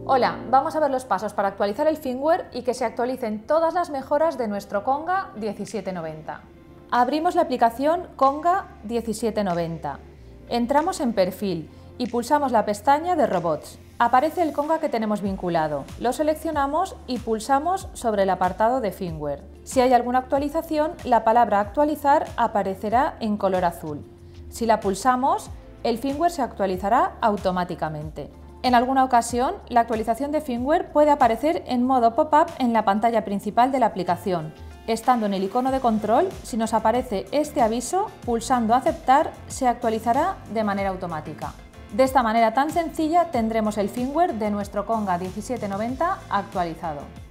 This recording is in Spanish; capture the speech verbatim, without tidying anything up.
Hola, vamos a ver los pasos para actualizar el firmware y que se actualicen todas las mejoras de nuestro Conga diecisiete noventa. Abrimos la aplicación Conga diecisiete noventa. Entramos en Perfil y pulsamos la pestaña de Robots. Aparece el Conga que tenemos vinculado. Lo seleccionamos y pulsamos sobre el apartado de firmware. Si hay alguna actualización, la palabra Actualizar aparecerá en color azul. Si la pulsamos, el firmware se actualizará automáticamente. En alguna ocasión, la actualización de firmware puede aparecer en modo pop-up en la pantalla principal de la aplicación. Estando en el icono de control, si nos aparece este aviso, pulsando Aceptar, se actualizará de manera automática. De esta manera tan sencilla tendremos el firmware de nuestro Conga diecisiete noventa actualizado.